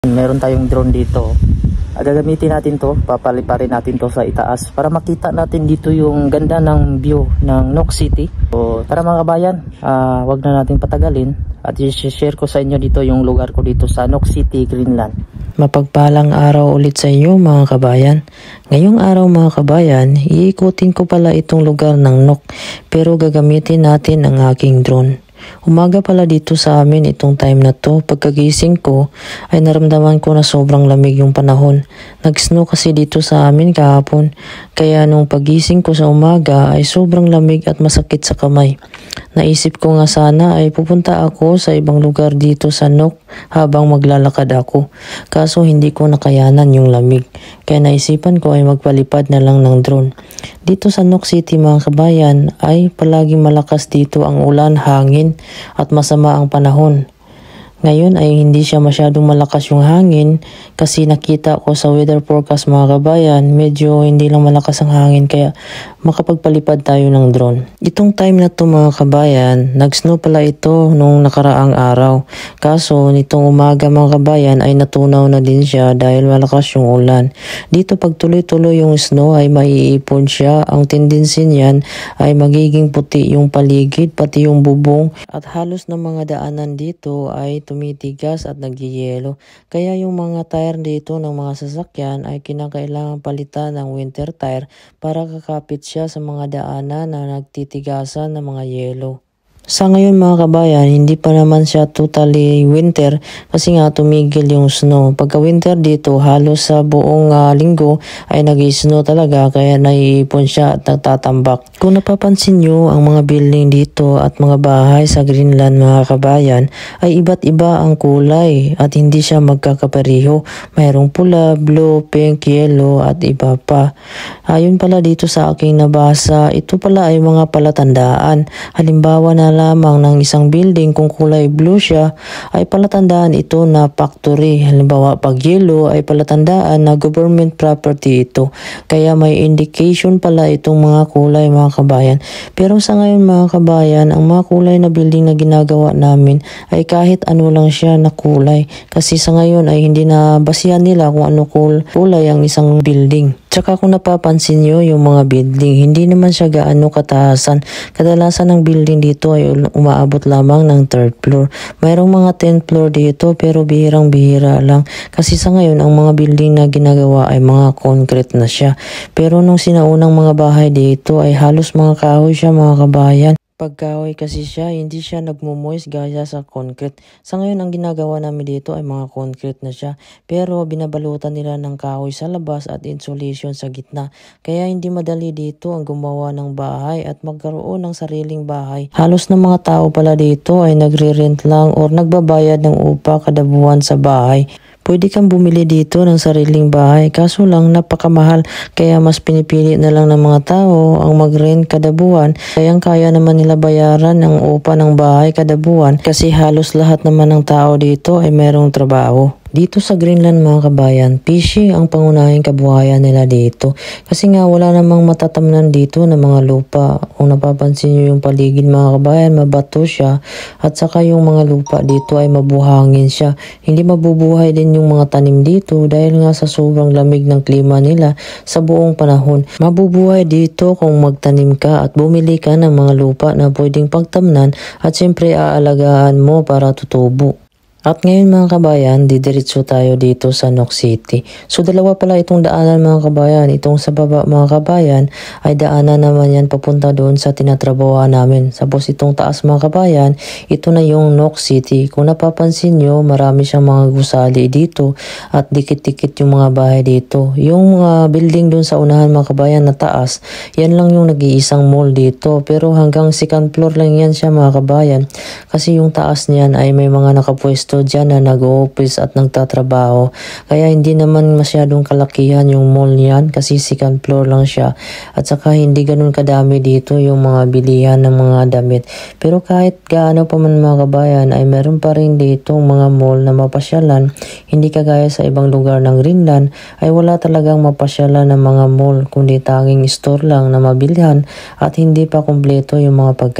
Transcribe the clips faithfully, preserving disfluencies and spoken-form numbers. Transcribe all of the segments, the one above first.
Meron tayong drone dito. Gagamitin natin to, papaliparin natin to sa itaas para makita natin dito yung ganda ng view ng Nook City. So tara mga kabayan, uh, wag na natin patagalin at i-share ko sa inyo dito yung lugar ko dito sa Nook City, Greenland. Mapagpalang araw ulit sa inyo mga kabayan. Ngayong araw mga kabayan, iikutin ko pala itong lugar ng Nook pero gagamitin natin ang aking drone. Umaga pala dito sa amin itong time na to. Pagkagising ko ay naramdaman ko na sobrang lamig yung panahon. Nag-snow kasi dito sa amin kahapon. Kaya nung pagising ko sa umaga ay sobrang lamig at masakit sa kamay. Naisip ko nga sana ay pupunta ako sa ibang lugar dito sa Nook habang maglalakad ako. Kaso hindi ko nakayanan yung lamig. Kaya naisipan ko ay magpalipad na lang ng drone. Dito sa Nook City mga kabayan ay palaging malakas dito ang ulan, hangin at masama ang panahon. Ngayon ay hindi siya masyadong malakas yung hangin kasi nakita ko sa weather forecast mga kabayan, medyo hindi lang malakas ang hangin kaya makapagpalipad tayo ng drone. Itong time na to mga kabayan, nag-snow pala ito nung nakaraang araw. Kaso nitong umaga mga kabayan ay natunaw na din siya dahil malakas yung ulan. Dito pag tuloy-tuloy yung snow ay maiipon siya. Ang tendency niyan ay magiging puti yung paligid pati yung bubong at halos ng mga daanan dito ay tumitigas at nagyayelo. Kaya yung mga tire dito ng mga sasakyan ay kinakailangan palitan ng winter tire para kakapit siya sa mga daanan na nagtitigasan ng mga yelo. Sa ngayon mga kabayan, hindi pa naman siya totally winter kasi nga tumigil yung snow. Pagka winter dito, halos sa buong uh, linggo ay nag-snow talaga kaya naiipon siya at nagtatambak. Kung napapansin nyo, ang mga building dito at mga bahay sa Greenland mga kabayan ay iba't iba ang kulay at hindi siya magkakapareho. Mayroong pula, blue, pink, yellow at iba pa. Ayun pala dito sa aking nabasa, ito pala ay mga palatandaan. Halimbawa na lamang ng isang building kung kulay blue siya ay palatandaan ito na factory. Halimbawa pag yellow ay palatandaan na government property ito. Kaya may indication pala itong mga kulay mga kabayan. Pero sa ngayon mga kabayan, ang mga kulay na building na ginagawa namin ay kahit ano lang siya na kulay. Kasi sa ngayon ay hindi na basihan nila kung ano kulay ang isang building. Tsaka kung napapansin nyo yung mga building, hindi naman siya gaano kataasan. Kadalasan ng building dito ay umaabot lamang ng third floor. Mayroong mga tenth floor dito pero bihirang-bihira lang. Kasi sa ngayon ang mga building na ginagawa ay mga concrete na siya. Pero nung sinaunang mga bahay dito ay halos mga kahoy siya mga kabayan. Pag kahoy kasi siya, hindi siya nagmumoist gaya sa concrete. Sa ngayon, ang ginagawa namin dito ay mga concrete na siya. Pero binabalutan nila ng kahoy sa labas at insulation sa gitna. Kaya hindi madali dito ang gumawa ng bahay at magkaroon ng sariling bahay. Halos ng mga tao pala dito ay nagre-rent lang or nagbabayad ng upa kada buwan sa bahay. Pwede kang bumili dito ng sariling bahay kaso lang napakamahal kaya mas pinipili na lang ng mga tao ang mag-rent kada buwan. Kayang kaya naman nila bayaran ng upa ng bahay kada buwan kasi halos lahat naman ng tao dito ay merong trabaho. Dito sa Greenland mga kabayan, fishing ang pangunahing kabuhayan nila dito. Kasi nga wala namang matatamnan dito na mga lupa. Kung napapansin nyo yung paligid mga kabayan, mabato siya. At saka yung mga lupa dito ay mabuhangin siya. Hindi mabubuhay din yung mga tanim dito dahil nga sa sobrang lamig ng klima nila sa buong panahon. Mabubuhay dito kung magtanim ka at bumili ka ng mga lupa na pwedeng pagtamnan at siyempre aalagaan mo para tutubo. At ngayon mga kabayan, didiretso tayo dito sa Nook City. So dalawa pala itong daanan mga kabayan. Itong sa baba mga kabayan ay daanan naman yan papunta doon sa tinatrabahoan namin. Tapos itong taas mga kabayan, ito na yung Nook City. Kung napapansin nyo, marami siyang mga gusali dito at dikit-dikit yung mga bahay dito. Yung mga building doon sa unahan mga kabayan na taas, yan lang yung nag-iisang mall dito. Pero hanggang second floor lang yan siya mga kabayan. Kasi yung taas niyan ay may mga nakapwesto dyan na nag-office at nagtatrabaho. Kaya hindi naman masyadong kalakihan yung mall niyan kasi second floor lang siya. At saka hindi ganun kadami dito yung mga bilihan ng mga damit. Pero kahit gaano pa man mga kabayan ay meron pa rin dito mga mall na mapasyalan. Hindi kagaya sa ibang lugar ng Greenland ay wala talagang mapasyalan ng mga mall kundi tanging store lang na mabilhan at hindi pa kumpleto yung mga pagkain.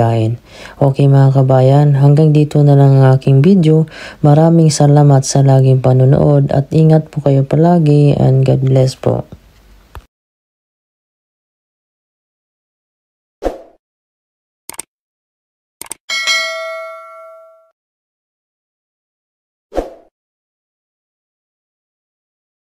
Okay mga kabayan, hanggang dito na lang ang aking video. Maraming salamat sa laging panonood at ingat po kayo palagi and God bless po.